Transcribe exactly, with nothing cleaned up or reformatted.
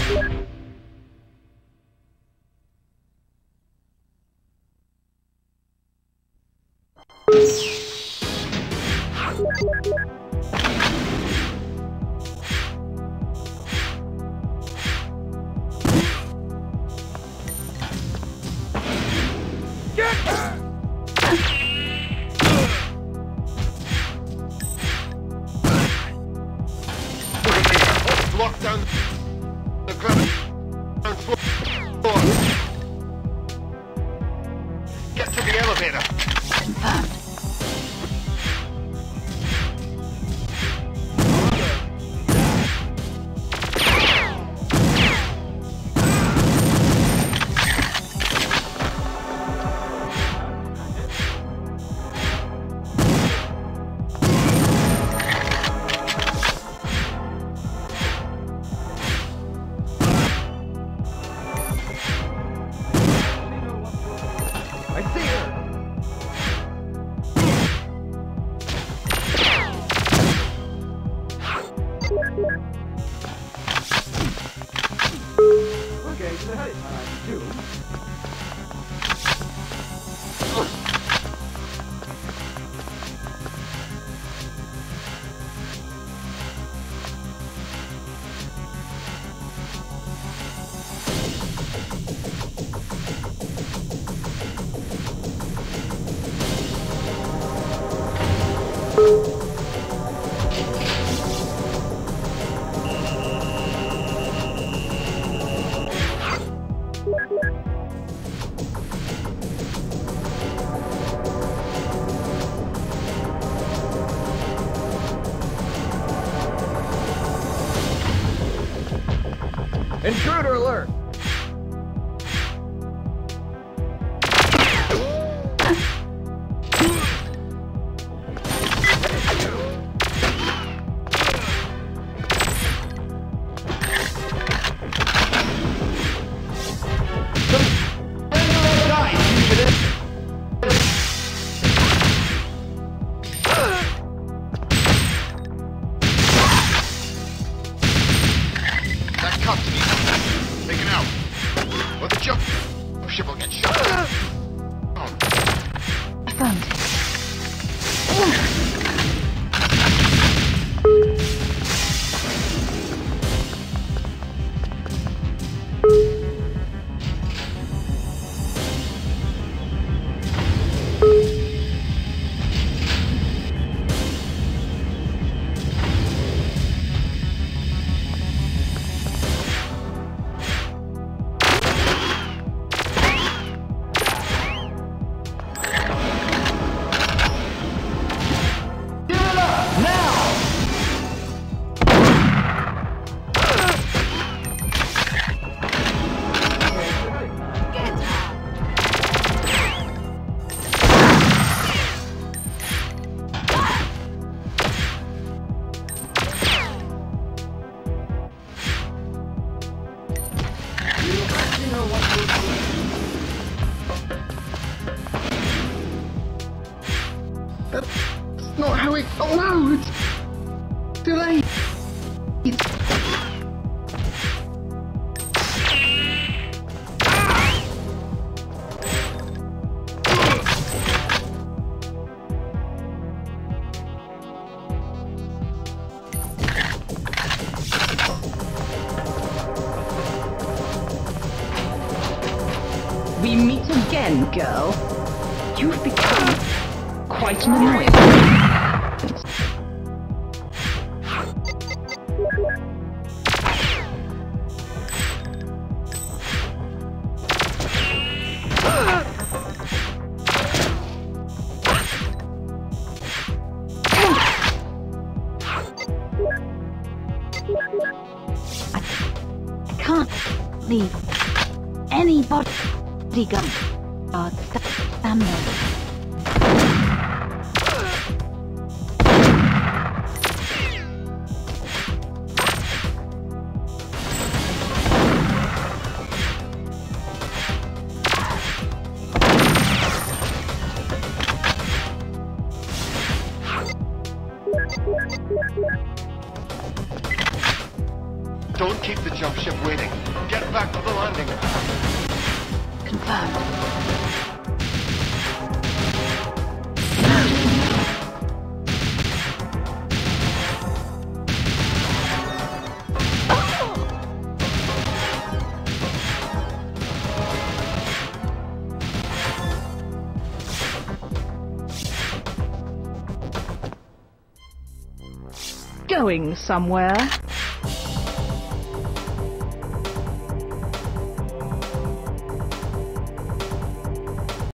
Lock down the ground floor. Get to the elevator. Confirmed. Okay, so how did I do? Intruder alert! Taken out. Or the jump ship will get shot. Affirmative. That's not how it... Oh no! It's too late! We meet again, girl. You've become quite an annoyance. I can't leave any bodyguard stand there. Don't keep the jump ship waiting. landing. Get back to the landing. Confirmed. Going somewhere?